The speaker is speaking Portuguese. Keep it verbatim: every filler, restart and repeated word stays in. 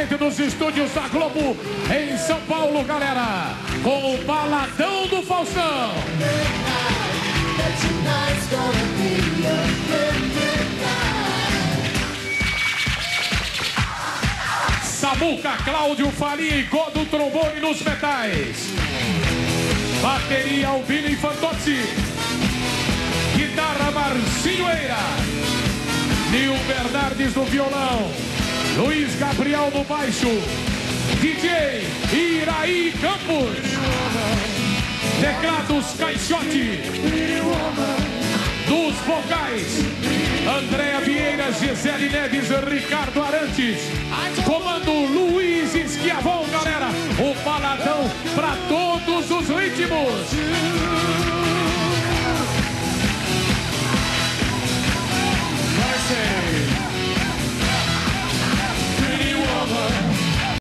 diretamente dos estúdios da Globo em São Paulo, galera, com o Baladão do Faustão. Samuca, Cláudio Faria e Godo Trombone nos metais. Bateria Albino Infantozzi. Guitarra Marcinho Eira. Nil Bernardes no violão. Luiz Gabriel no baixo. D J Iraí Campos. Teclados Caixote. Dos vocais, Andréa Vieira, Gisele Neves, Ricardo Arantes. Comando Luiz Esquiavon, galera. O baladão para todos os ritmos.